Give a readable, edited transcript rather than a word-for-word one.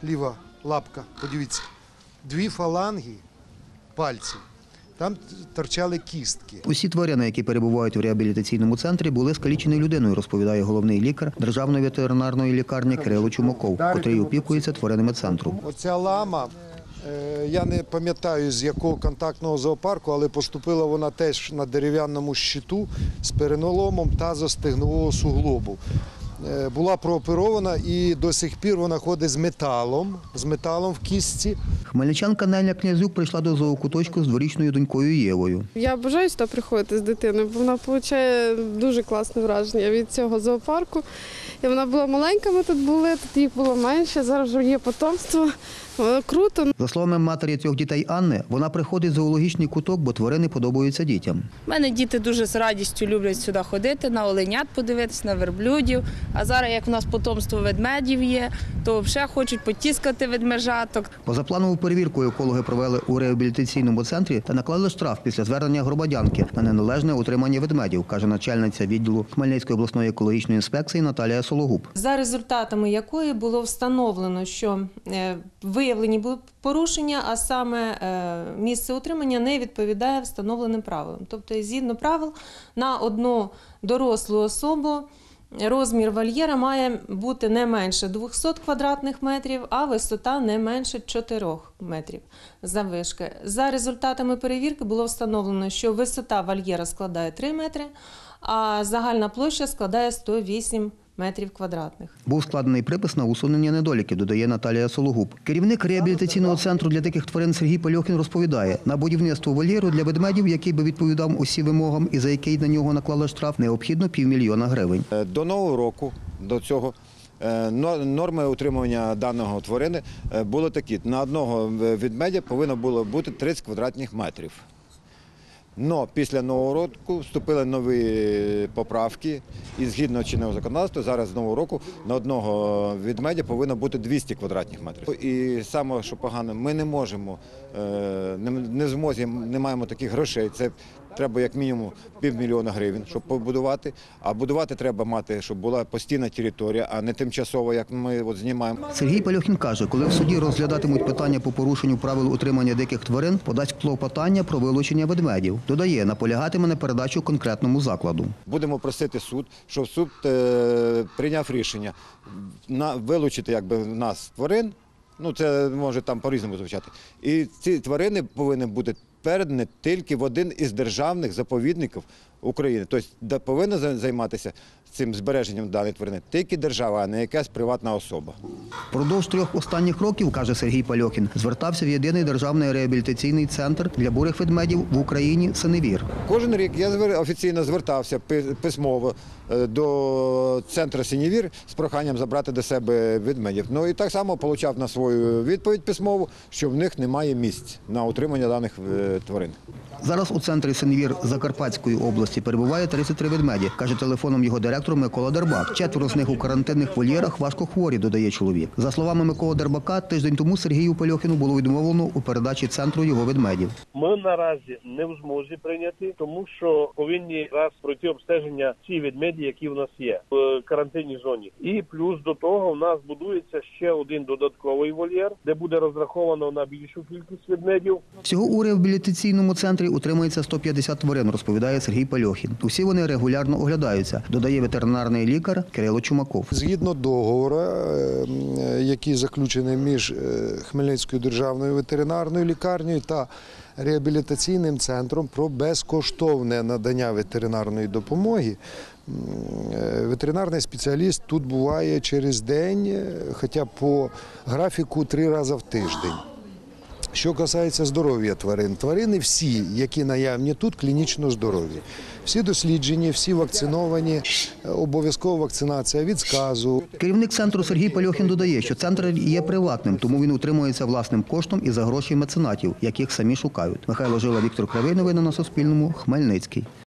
ліва лапка, подивіться, дві фаланги пальців. Там торчали кістки. Усі тварини, які перебувають у реабілітаційному центрі, були скалічені людиною, розповідає головний лікар Державної ветеринарної лікарні Кирило Чумаков, котрий опікується тваринами центру. Оця лама, я не пам'ятаю з якого контактного зоопарку, але поступила вона теж на дерев'яному щиту з переломом тазостегнового суглобу. Була прооперована і до сих пір вона ходить з металом в кістці. Хмельничанка Неля Князюк прийшла до зоокуточку з дворічною донькою Євою. Я бажаю сюди приходити з дитиною, бо вона отримує дуже класне враження від цього зоопарку. І вона була маленька, ми тут були, тут їх було менше, зараз вже є потомство. Круто. За словами матері 3 дітей Анни, вона приходить в зоологічний куток, бо тварини подобаються дітям. У мене діти дуже з радістю люблять сюди ходити, на оленят подивитися, на верблюдів. А зараз, як в нас потомство ведмедів є, то взагалі хочуть потіскати ведмежаток. Позапланову перевірку екологи провели у реабілітаційному центрі та наклали штраф після звернення громадянки на неналежне утримання ведмедів, каже начальниця відділу Хмельницької обласної екологічної інспекції Наталія Сологуб. За результатами якої було встановлено, що виявлені були порушення, а саме місце утримання не відповідає встановленим правилам. Тобто, згідно правил, на одну дорослу особу розмір вольєра має бути не менше 200 квадратних метрів, а висота не менше 4 метрів заввишки. За результатами перевірки було встановлено, що висота вольєра складає 3 метри, а загальна площа складає 108 метрів квадратних. Був складений припис на усунення недоліків, додає Наталія Сологуб. Керівник реабілітаційного центру для диких тварин Сергій Пальохін розповідає, на будівництво вольєру для ведмедів, який би відповідав усім вимогам і за який на нього наклали штраф, необхідно 500 000 гривень. До нового року, до цього, норми утримування даного тварини були такі. На одного ведмедя повинно було бути 30 квадратних метрів. Но після нового року вступили нові поправки і згідно чинного законодавства зараз з нового року на одного ведмедя повинно бути 200 квадратних метрів. І саме, що погано, ми не можемо, не в змозі, не маємо таких грошей. Це треба як мінімум 500 000 гривень, щоб побудувати. А будувати треба мати, щоб була постійна територія, а не тимчасова, як ми от знімаємо. Сергій Пальохін каже, коли в суді розглядатимуть питання по порушенню правил утримання диких тварин, подасть клопотання про вилучення ведмедів. Додає, наполягатиме на передачу конкретному закладу. Будемо просити суд, щоб суд прийняв рішення вилучити в нас тварин, це може там по-різному звучати, і ці тварини повинні бути передані тільки в один із державних заповідників України. Тобто повинна займатися цим збереженням даної тварини тільки держава, а не якась приватна особа. Впродовж 3 останніх років, каже Сергій Пальохін, звертався в єдиний державний реабілітаційний центр для бурих ведмедів в Україні «Синевір». Кожен рік я офіційно звертався письмово до центру «Синевір» з проханням забрати до себе ведмедів. І так само отримав на свою відповідь письмову, що в них немає місць на утримання даних тварин. Зараз у центрі «Синевір» Закарпатської області перебуває 33 ведмеді, каже телефоном його директор Микола Дербак. 4 з них у карантинних вольєрах важкохворі, додає чоловік. За словами Миколи Дербака, тиждень тому Сергію Пальохіну було відмовлено у передачі центру його ведмедів. Ми наразі не в змозі прийняти, тому що повинні раз пройти обстеження ці ведмеді, які в нас є в карантинній зоні. І плюс до того в нас будується ще один додатковий вольєр, де буде розраховано на більшу кількість ведмедів. Всього у реабілітаційному центрі утримується 150 тварин, розповідає Сергій Пальохін. Усі вони регулярно оглядаються, додає ветеринарний лікар Кирило Чумаков. Згідно договору, який заключений між Хмельницькою державною ветеринарною лікарнею та реабілітаційним центром про безкоштовне надання ветеринарної допомоги, ветеринарний спеціаліст тут буває через день, хоча по графіку 3 рази в тиждень. Що касається здоров'я тварин, тварини всі, які наявні тут, клінічно здорові. Всі досліджені, всі вакциновані, обов'язкова вакцинація від сказу. Керівник центру Сергій Пальохін додає, що центр є приватним, тому він утримується власним коштом і за гроші меценатів, яких самі шукають. Михайло Жила, Віктор Кривий. Новини на Суспільному. Хмельницький.